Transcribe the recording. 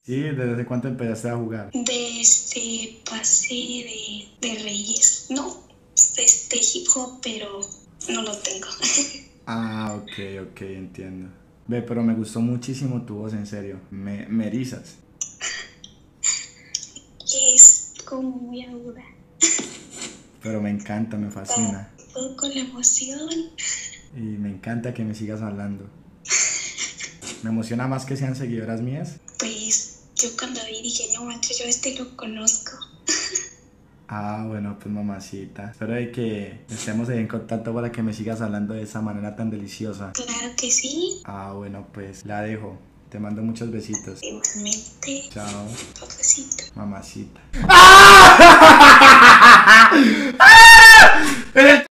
Sí, ¿desde cuánto empezaste a jugar? Desde pase de Reyes. No, hip hop, pero no lo tengo. Ah, ok, ok, entiendo. Ve, pero me gustó muchísimo tu voz, en serio. Me erizas. Es como muy aguda. Pero me encanta, me Como fascina. todo con la emoción. Y me encanta que me sigas hablando. Me emociona más que sean seguidoras mías. Pues yo cuando vi dije, no manches, yo lo conozco. Ah, bueno, pues mamacita. Espero de que estemos ahí en contacto para que me sigas hablando de esa manera tan deliciosa. Claro que sí. Ah, bueno, pues la dejo. Te mando muchos besitos. Igualmente. Chao, Pobrecito. mamacita.